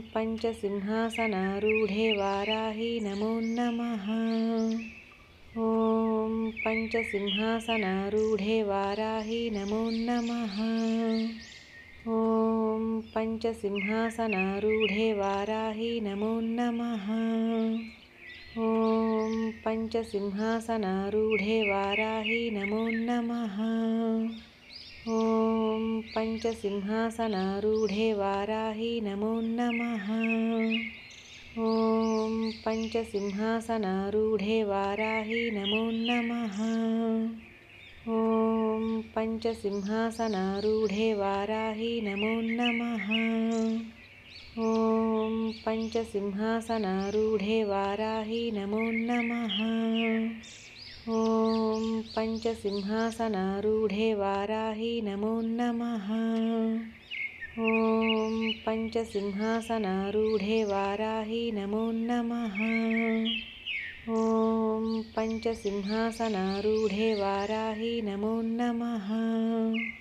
पंचसिंहासनारूढे वाराही नमो नमः। ॐ पंचसिंहासनारूढे वाराही नमो नमः। ॐ पंचसिंहासनारूढे वाराही नमो नमः। ॐ पंचसिंहासनारूढे वाराही नमो नमः। ॐ पंचसिंहासनारूढे वाराही नमो नमः। ॐ पंचसिंहासनारूढे वाराही नमो नमः। ॐ पंचसिंहासनारूढे वाराही नमो नमः। ॐ पंचसिंहासनारूढे वाराही नमो नमः। ॐ पंचसिंहासनारूढे वाराही नमो नमः। ॐ पंचसिंहासनारूढे वाराही नमो नमः। ॐ पंचसिंहासनारूढे वाराही नमो नमः।